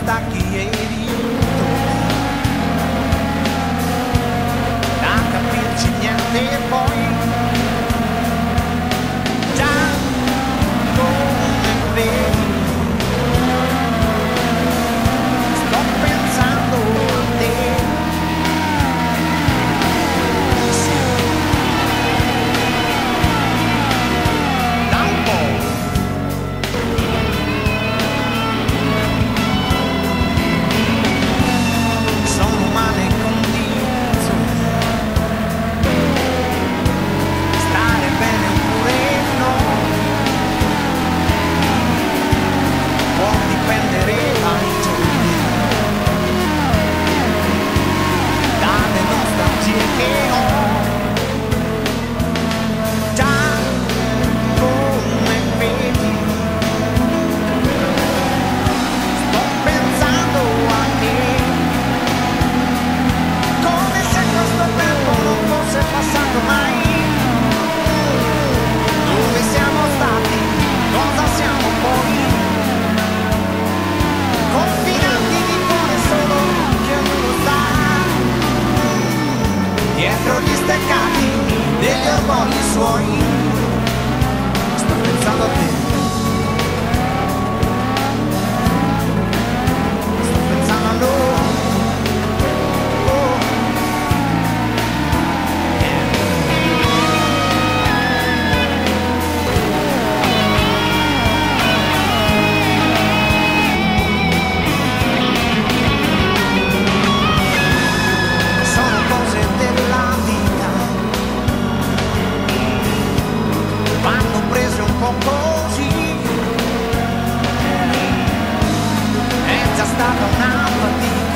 stacchi e ritorni, da capirci niente e poi già come vedi sto pensando a te. Sì. Da un po' sono male condizioni, stare bene oppure no può dipendere dai giorni, dalle nostalgie che ho. Già come vedi sto pensando a te, come se questo tempo non fosse passato mai. Dove siamo stati? Cosa siamo poi? Confinati di cuore solo che ognuno sta dietro gli steccati degli orgogli suoi. Sto pensando a te. Sto pensando a loro. Oh, sono cose della vita, vanno prese un po' così. È già stata una fatica